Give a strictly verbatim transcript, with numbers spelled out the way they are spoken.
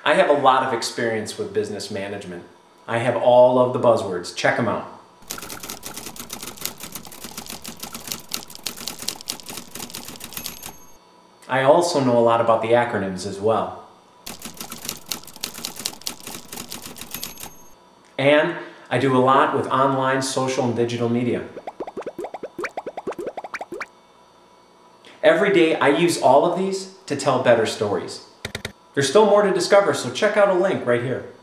I have a lot of experience with business management. I have all of the buzzwords. Check them out. I also know a lot about the acronyms as well. And I do a lot with online, social, and digital media. Every day I use all of these to tell better stories. There's still more to discover, so check out a link right here.